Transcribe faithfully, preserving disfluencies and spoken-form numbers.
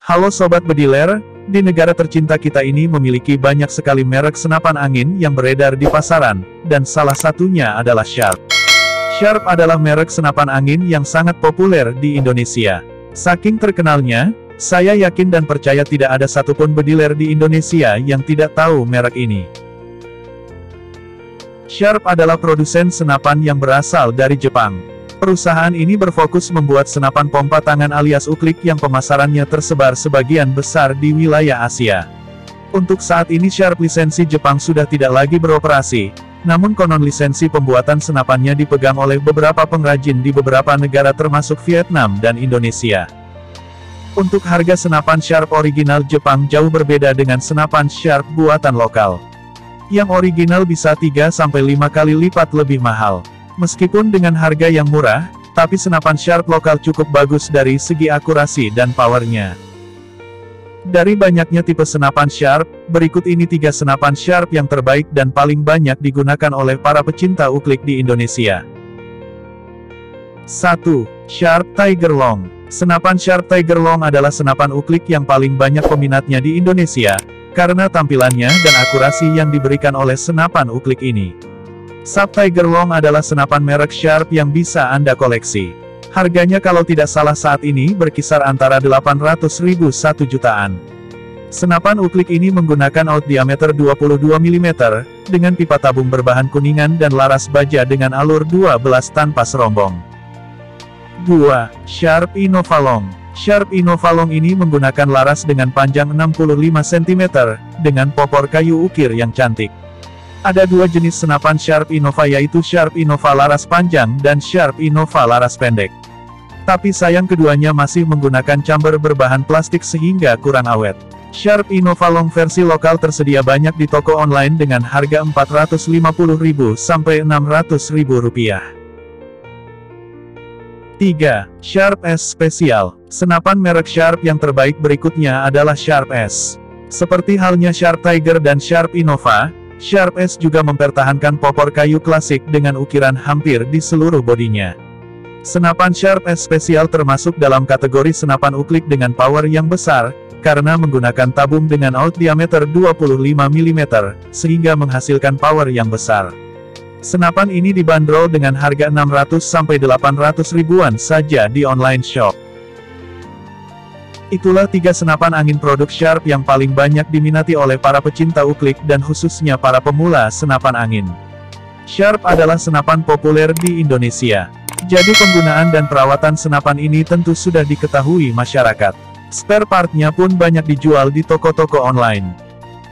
Halo Sobat Bediler, di negara tercinta kita ini memiliki banyak sekali merek senapan angin yang beredar di pasaran, dan salah satunya adalah Sharp. Sharp adalah merek senapan angin yang sangat populer di Indonesia. Saking terkenalnya, saya yakin dan percaya tidak ada satupun bediler di Indonesia yang tidak tahu merek ini. Sharp adalah produsen senapan yang berasal dari Jepang. Perusahaan ini berfokus membuat senapan pompa tangan alias uklik yang pemasarannya tersebar sebagian besar di wilayah Asia. Untuk saat ini Sharp lisensi Jepang sudah tidak lagi beroperasi, namun konon lisensi pembuatan senapannya dipegang oleh beberapa pengrajin di beberapa negara termasuk Vietnam dan Indonesia. Untuk harga senapan Sharp original Jepang jauh berbeda dengan senapan Sharp buatan lokal. Yang original bisa tiga sampai lima kali lipat lebih mahal. Meskipun dengan harga yang murah, tapi senapan Sharp lokal cukup bagus dari segi akurasi dan powernya. Dari banyaknya tipe senapan Sharp, berikut ini tiga senapan Sharp yang terbaik dan paling banyak digunakan oleh para pecinta uklik di Indonesia. satu. Sharp Tiger Long. Senapan Sharp Tiger Long adalah senapan uklik yang paling banyak peminatnya di Indonesia, karena tampilannya dan akurasi yang diberikan oleh senapan uklik ini. Sharp Tiger Long adalah senapan merek Sharp yang bisa Anda koleksi. Harganya kalau tidak salah saat ini berkisar antara delapan ratus ribu sampai satu jutaan. Senapan uklik ini menggunakan out diameter dua puluh dua milimeter, dengan pipa tabung berbahan kuningan dan laras baja dengan alur dua belas tanpa serombong. dua. Sharp Innova Long. Sharp Innova Long ini menggunakan laras dengan panjang enam puluh lima sentimeter, dengan popor kayu ukir yang cantik. Ada dua jenis senapan Sharp Innova yaitu Sharp Innova laras panjang dan Sharp Innova laras pendek. Tapi sayang keduanya masih menggunakan chamber berbahan plastik sehingga kurang awet. Sharp Innova Long versi lokal tersedia banyak di toko online dengan harga empat ratus lima puluh ribu sampai enam ratus ribu rupiah. tiga. Sharp S Special. Senapan merek Sharp yang terbaik berikutnya adalah Sharp S. Seperti halnya Sharp Tiger dan Sharp Innova, Sharp S juga mempertahankan popor kayu klasik dengan ukiran hampir di seluruh bodinya. Senapan Sharp S Special termasuk dalam kategori senapan uklik dengan power yang besar, karena menggunakan tabung dengan out diameter dua puluh lima milimeter, sehingga menghasilkan power yang besar. Senapan ini dibanderol dengan harga enam ratus sampai delapan ratus ribuan saja di online shop. Itulah tiga senapan angin produk Sharp yang paling banyak diminati oleh para pecinta uklik dan khususnya para pemula senapan angin. Sharp adalah senapan populer di Indonesia. Jadi penggunaan dan perawatan senapan ini tentu sudah diketahui masyarakat. Spare partnya pun banyak dijual di toko-toko online.